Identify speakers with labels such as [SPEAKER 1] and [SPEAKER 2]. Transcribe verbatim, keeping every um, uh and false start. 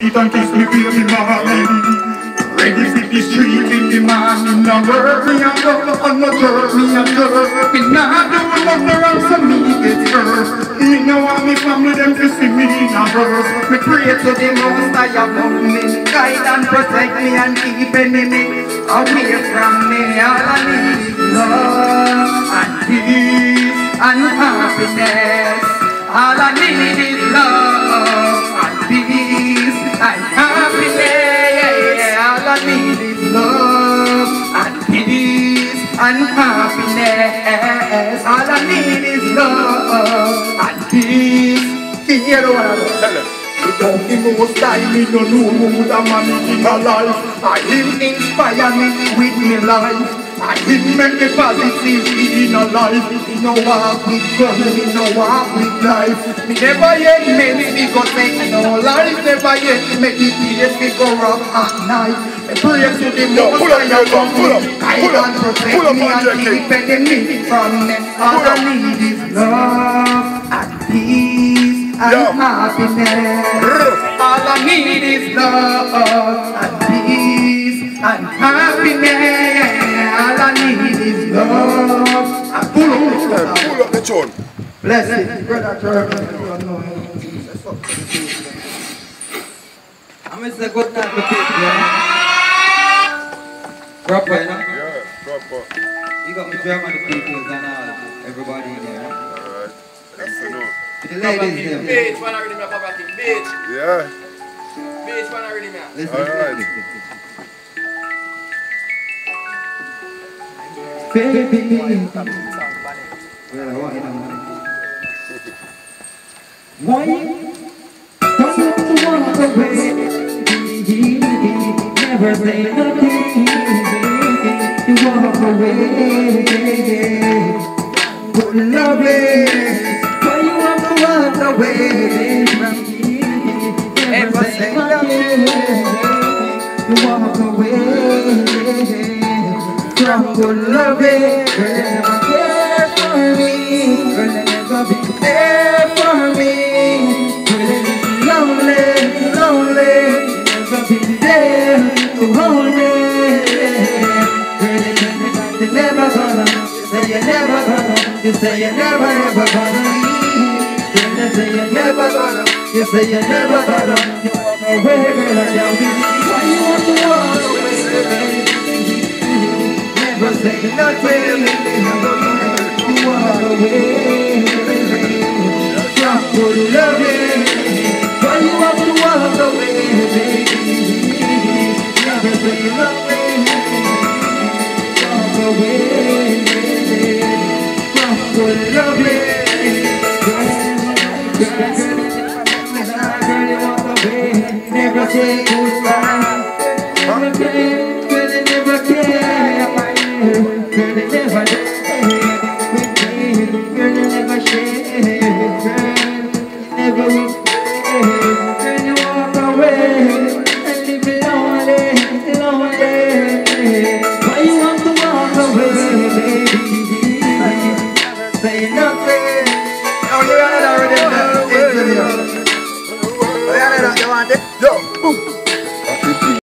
[SPEAKER 1] And kiss me, baby, mommy. Ready with the street in the morning. Now work me and go on no jerk me and jerk. Me nah do nothing wrong so me get hurt. Me no want me family them to see me in a verse. Me pray to the most I above me. Guide and protect me and keep enemy away from me. All I need is love and peace and happiness. All I need is love and peace and happiness. All I need is love and peace and happiness. All I need is love and peace. Can you hear the one? Tell him. Without the most time, me no know who the man in my life. I him inspire me with me life. I him make me positive in a life. Me no walk with gun, me no walk with life. Me never yet make me go take no life. Never yet make it easy me go rock at night. Me pray to the most I am from me. Guide and protect me and keep me from me. All I need is love and peace and happiness. All I need is love and peace and happiness. All I need is love and pull up, pull up the tune. Bless it, brother Turkey. I'm Mister Good Night to people, yeah. Proper, you know? Yeah, proper. You got me German people and all, everybody in there. Alright, thanks to know. The ladies there. Bitch, one already me Papa King, bitch. Yeah. Bitch, one already me. Listen. Alright. Baby. Well, I want it. Why? Don't you walk away? Never say nothing. You walk away. Good loving. Why you want to walk away from me? Never say nothing. You walk away from good loving. Girl, never care for me. Girl, never be there for me. Girl, lonely, lonely. Never be there to hold me. Girl, you never gonna. You say you never gonna. You say you never ever gonna leave. Girl, you say you never gonna. You say you never gonna. You walk away, girl, I can't believe. Why you want to walk away? Never say nothing. You walk away from good loving. Why you want to walk away, baby? Never say nothing. Walk away from good loving. Girl, girl, girl, girl, you walk away. Never say goodbye.